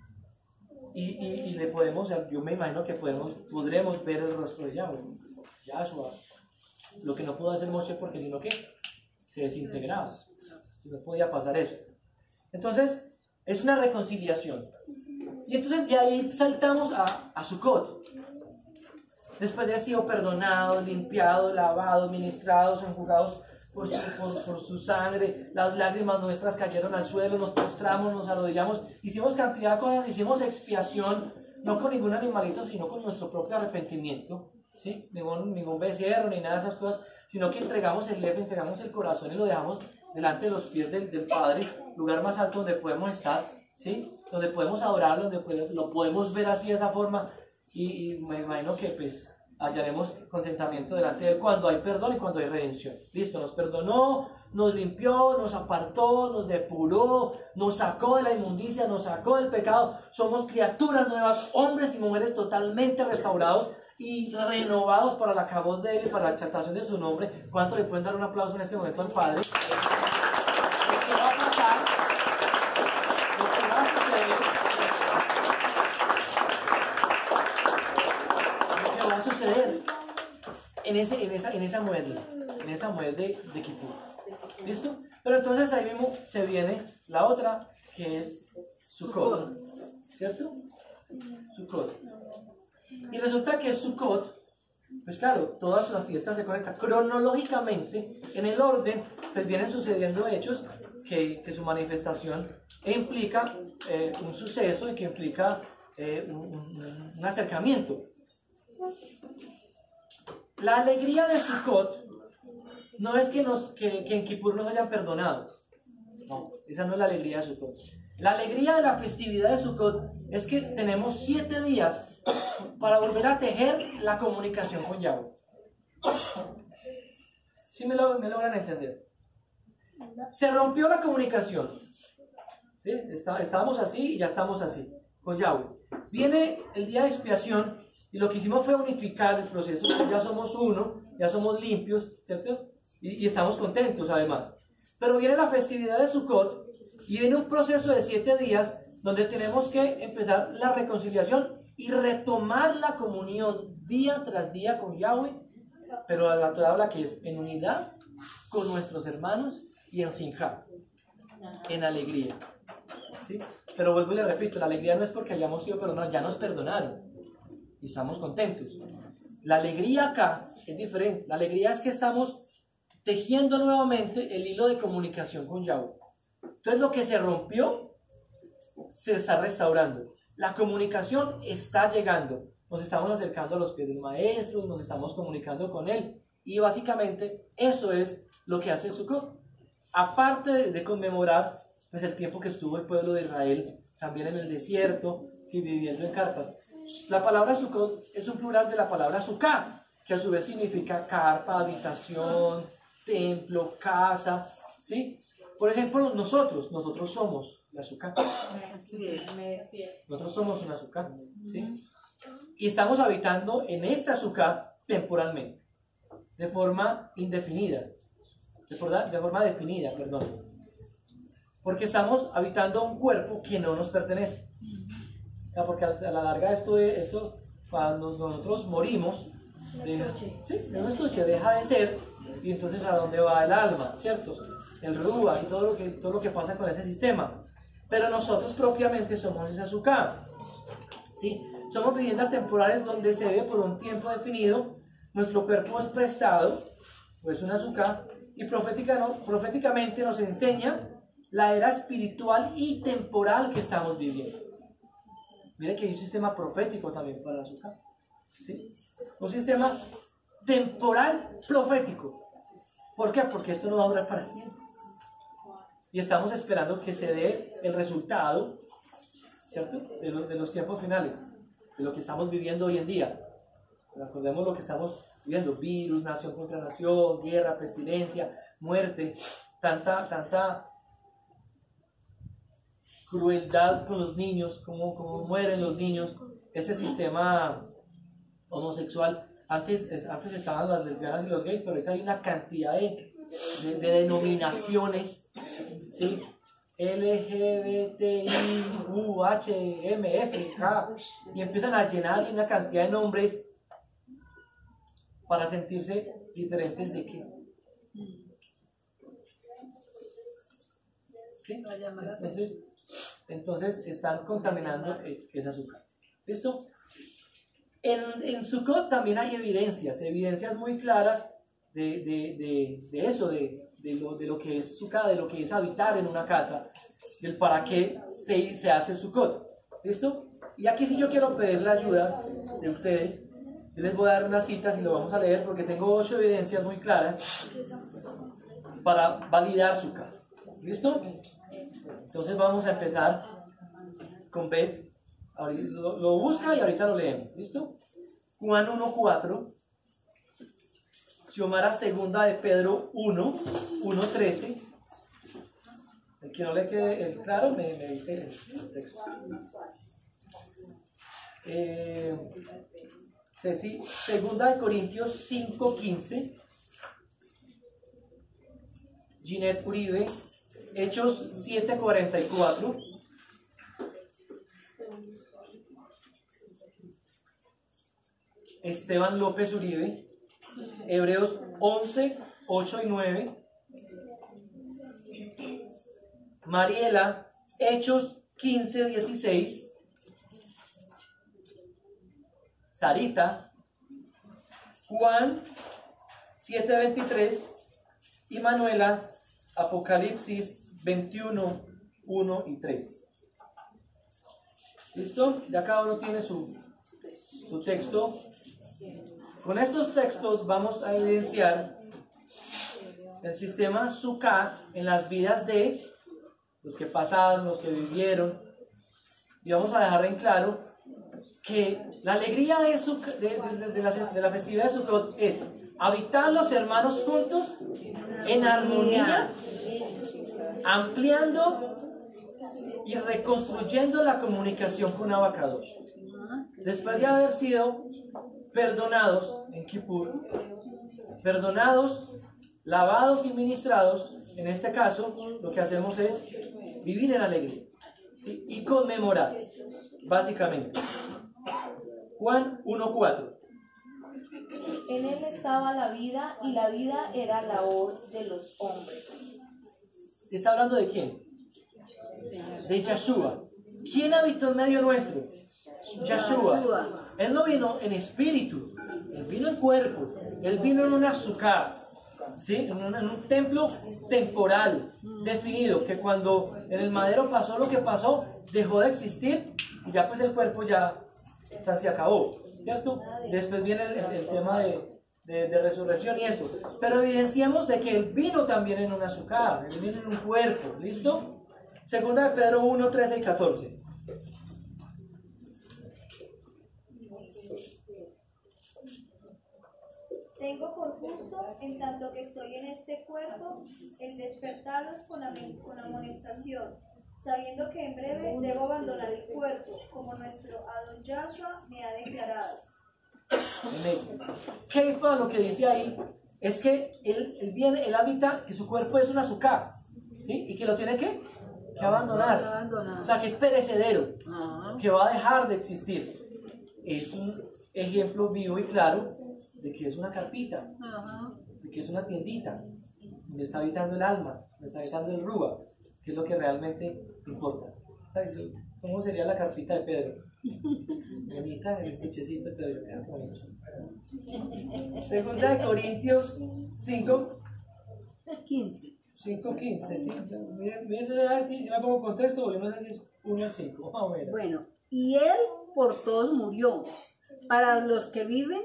Y, y, y le podemos, yo me imagino que podemos, podremos ver el rostro de Yahweh, Yahshua. Lo que no pudo hacer Moshe porque sino que se desintegraba. Si no podía pasar eso. Entonces, es una reconciliación. Y entonces de ahí saltamos a, a Sukkot. Después de haber sido perdonados, limpiados, lavados, ministrados, enjugados por su, por, por su sangre, las lágrimas nuestras cayeron al suelo, nos postramos, nos arrodillamos, hicimos cantidad de cosas, hicimos expiación, no con ningún animalito, sino con nuestro propio arrepentimiento, ¿sí? Ningún, ningún becerro, ni nada de esas cosas, sino que entregamos el leve, entregamos el corazón y lo dejamos delante de los pies del, del Padre, lugar más alto donde podemos estar, ¿sí? Donde podemos adorarlo, donde puede- lo podemos ver así de esa forma, y, y me imagino que pues hallaremos contentamiento delante de Él cuando hay perdón y cuando hay redención. Listo, nos perdonó, nos limpió, nos apartó, nos depuró, nos sacó de la inmundicia, nos sacó del pecado. Somos criaturas nuevas, hombres y mujeres totalmente restaurados y renovados para la cabot de Él y para la exaltación de su nombre. ¿Cuánto le pueden dar un aplauso en este momento al Padre? Lo que va a pasar, lo que va a suceder, lo que va a suceder en, ese, en, esa, en esa muerte, en esa muerte de, de Kippur. ¿Listo? Pero entonces ahí mismo se viene la otra, que es Sukkot, ¿cierto? Sukkot. Y resulta que Sukkot, pues claro, todas las fiestas se conectan cronológicamente, en el orden, pues vienen sucediendo hechos que, que su manifestación implica eh, un suceso y que implica eh, un, un, un acercamiento. La alegría de Sukkot no es que, nos, que, que en Kippur nos hayan perdonado. No, esa no es la alegría de Sukkot. La alegría de la festividad de Sukkot es que tenemos siete días para volver a tejer la comunicación con Yahweh. ¿Sí me, lo, me logran entender? Se rompió la comunicación. ¿Sí? Está, estábamos así y ya estamos así, con Yahweh. Viene el día de expiación y lo que hicimos fue unificar el proceso. Ya somos uno, ya somos limpios, ¿cierto? Y, y estamos contentos además. Pero viene la festividad de Sukkot y viene un proceso de siete días donde tenemos que empezar la reconciliación y retomar la comunión día tras día con Yahweh, pero la Torah habla que es en unidad con nuestros hermanos y en simjá, en alegría. ¿Sí? Pero vuelvo y le repito, la alegría no es porque hayamos sido perdonados, ya nos perdonaron y estamos contentos. La alegría acá es diferente. La alegría es que estamos tejiendo nuevamente el hilo de comunicación con Yahweh. Entonces lo que se rompió se está restaurando. La comunicación está llegando. Nos estamos acercando a los pies del maestro, nos estamos comunicando con él. Y básicamente eso es lo que hace Sukkot. Aparte de, de conmemorar pues, el tiempo que estuvo el pueblo de Israel también en el desierto y viviendo en carpas. La palabra Sukkot es un plural de la palabra Sukkah, que a su vez significa carpa, habitación, templo, casa, ¿sí? Por ejemplo, nosotros, nosotros somos la Sukkah. Nosotros somos una Sukkah, ¿sí? Y estamos habitando en esta Sukkah temporalmente, de forma indefinida, de forma, de forma definida, perdón. Porque estamos habitando un cuerpo que no nos pertenece. Porque a la larga esto, esto cuando nosotros morimos, de, sí, de un estuche deja de ser, y entonces ¿a dónde va el alma? ¿Cierto? El Rúa y todo lo que, todo lo que pasa con ese sistema. Pero nosotros propiamente somos esa Sukkah, ¿sí? Somos viviendas temporales donde se ve por un tiempo definido, nuestro cuerpo es prestado, pues una Sukkah, y profética, no, proféticamente nos enseña la era espiritual y temporal que estamos viviendo. Miren que hay un sistema profético también para la Sukkah, ¿sí? Un sistema temporal profético. ¿Por qué? Porque esto no va a durar para siempre. Y estamos esperando que se dé el resultado, ¿cierto? De, lo, de los tiempos finales, de lo que estamos viviendo hoy en día. Recordemos lo que estamos viviendo: virus, nación contra nación, guerra, pestilencia, muerte, tanta, tanta crueldad con los niños, cómo, cómo mueren los niños, ese sistema homosexual. Antes, antes estaban las lesbianas y los gays, pero ahorita hay una cantidad de, de, de denominaciones, ¿sí? L G B T I U H M F K, y empiezan a llenar una cantidad de nombres para sentirse diferentes de qué. ¿Sí? Entonces, entonces están contaminando ese azúcar. ¿Listo? En, en Sukkot también hay evidencias, evidencias muy claras de, de, de, de eso, de, de, lo, de lo que es Sukkot, de lo que es habitar en una casa, del para qué se, se hace Sukkot. ¿Listo? Y aquí sí yo quiero pedir la ayuda de ustedes. Yo les voy a dar unas citas y lo vamos a leer porque tengo ocho evidencias muy claras para validar Sukkot. ¿Listo? Entonces vamos a empezar con Beth. Lo, lo busca y ahorita lo leemos. ¿Listo? Juan uno cuatro. Xiomara segunda de Pedro uno, uno trece. El que no le quede el claro me, me dice el texto. Eh, Ceci, segunda de Corintios cinco quince. Ginette Uribe, Hechos siete cuarenta y cuatro. Esteban López Uribe, Hebreos once, ocho y nueve. Mariela, Hechos quince, dieciséis. Sarita, Juan siete, veintitrés. Y Manuela, Apocalipsis veintiuno, uno y tres. ¿Listo? Ya cada uno tiene su, su texto. Con estos textos vamos a evidenciar el sistema Sukkah en las vidas de los que pasaron, los que vivieron. Y vamos a dejar en claro que la alegría de, Sukkah, de, de, de, la, de la festividad de Sukkot es habitar los hermanos juntos en armonía, ampliando y reconstruyendo la comunicación con Abacadosh. Después de haber sido perdonados en Kippur, perdonados, lavados y ministrados, en este caso lo que hacemos es vivir en alegría, ¿sí? Y conmemorar, básicamente. Juan uno cuatro. En él estaba la vida y la vida era la labor de los hombres. ¿Está hablando de quién? De Yeshua. ¿Quién habitó en medio nuestro? Yeshua. Él no vino en espíritu, él vino en cuerpo, él vino en un azúcar, ¿sí? En, un, en un templo temporal, definido, que cuando en el madero pasó lo que pasó, dejó de existir y ya pues el cuerpo ya, o sea, se acabó, ¿cierto? Después viene el, el, el tema de, de, de resurrección y esto, pero evidenciamos de que él vino también en un azúcar, él vino en un cuerpo, ¿listo? Segunda de Pedro uno, trece y catorce. Tengo por justo, en tanto que estoy en este cuerpo, el despertaros con, am- con amonestación, sabiendo que en breve debo abandonar el cuerpo, como nuestro Adon Yahshua me ha declarado. Keifa, lo que dice ahí es que él, él viene, él habita, que su cuerpo es un azúcar, ¿sí? Y que lo tiene que, que abandonar. Abandonar. O sea, que es perecedero, Ah. que va a dejar de existir. Es un ejemplo vivo y claro de que es una carpita, Ajá. de que es una tiendita, donde está habitando el alma, donde está habitando el Ruba, que es lo que realmente importa. ¿Sabes? ¿Cómo sería la carpita de Pedro? Bonita, en este checito de Pedro. Queda bonito. Segunda de Corintios cinco, quince. cinco quince, ¿sí? Miren, miren, a ver si yo me pongo contexto, volvemos a decir uno al cinco. Vamos a ver. Bueno, y él por todos murió, para los que viven,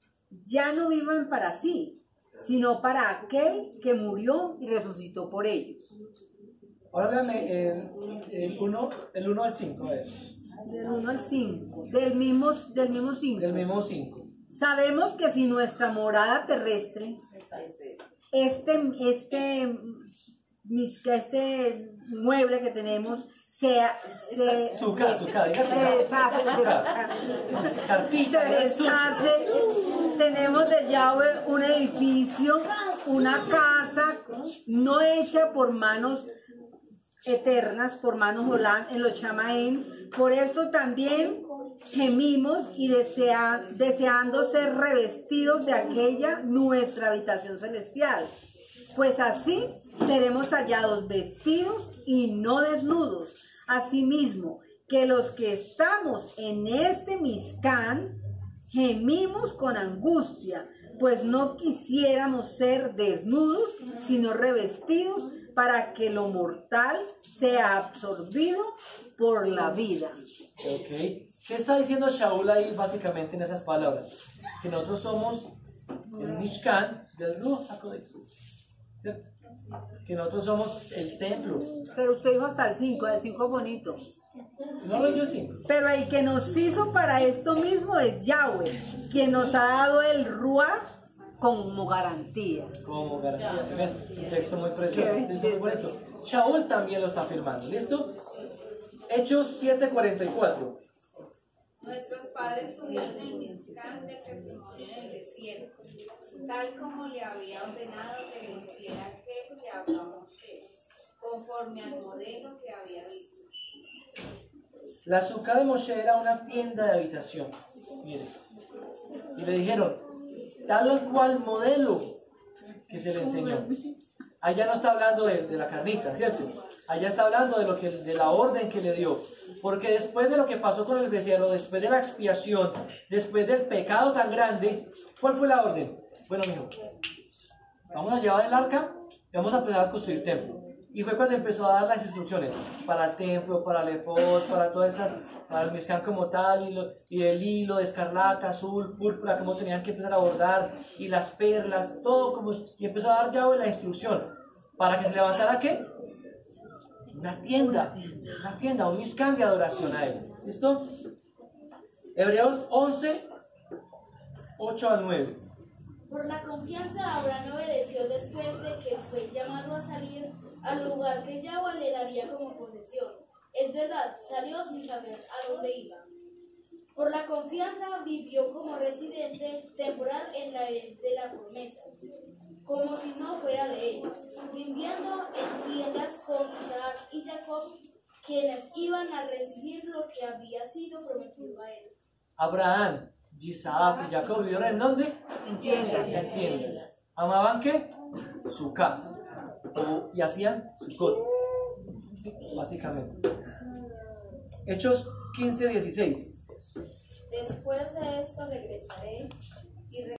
ya no vivan para sí, sino para aquel que murió y resucitó por ellos. Ahora dame el, el uno el uno al cinco, a ver. Del uno al cinco, del mismo, del mismo cinco. Del mismo cinco. Sabemos que si nuestra morada terrestre, este, este, mis- que este mueble que tenemos, sea, se, Suca, suca, diga se deshace, suca. Carpita, se deshace, tenemos de Yahweh un edificio, una casa no hecha por manos eternas, por manos Holán en los Chamaén. Por esto también gemimos y desea, deseando ser revestidos de aquella nuestra habitación celestial, pues así seremos hallados vestidos y no desnudos. Asimismo, que los que estamos en este Mizcán gemimos con angustia, pues no quisiéramos ser desnudos, sino revestidos, para que lo mortal sea absorbido por la vida. Ok. ¿Qué está diciendo Shaul ahí básicamente en esas palabras? Que nosotros somos el Mishkan del Ruach HaKodesh, ¿cierto? Que nosotros somos el templo. Pero usted dijo hasta el cinco, el cinco es bonito. No lo yo el cinco. Pero el que nos hizo para esto mismo es Yahweh, quien nos ha dado el Ruach como garantía. Como garantía. Ven, un texto muy precioso, un texto muy bonito. Shaul también lo está afirmando. ¿Listo? Hechos siete cuarenta y cuatro. Nuestros padres tuvieron el Mizcán de testimonio en el desierto, tal como le había ordenado que le hiciera aquel que habló a Moshe, conforme al modelo que había visto. La Sukkah de Moshe era una tienda de habitación. Miren. Y le dijeron, tal cual modelo que se le enseñó. Allá no está hablando de, de la carnita, ¿cierto? Allá está hablando de, lo que, de la orden que le dio. Porque después de lo que pasó con el becerro, después de la expiación, después del pecado tan grande, ¿cuál fue la orden? Bueno, mijo, vamos a llevar el arca y vamos a empezar a construir templo. Y fue cuando empezó a dar las instrucciones para el templo, para el efod, para todas estas, para el mezcán como tal, y, lo, y el hilo de escarlata, azul, púrpura, cómo tenían que empezar a bordar, y las perlas, todo como, y empezó a dar Yahweh la instrucción, para que se levantara, ¿qué? Una tienda, una tienda, un mezcán de adoración a él. ¿Listo? Hebreos once, ocho a nueve. Por la confianza Abraham obedeció después de que fue llamado a salir al lugar que Yahweh le daría como posesión. Es verdad, salió sin saber a dónde iba. Por la confianza vivió como residente temporal en la heredad de la promesa, como si no fuera de él, viviendo en tiendas con Isaac y Jacob, quienes iban a recibir lo que había sido prometido a él. Abraham, Isaac y Jacob vivieron ¿en dónde? En tiendas. En tiendas. ¿Amaban qué? Su casa. O- y hacían su código. Sí, básicamente. Hechos quince, dieciséis. Después de esto regresaré y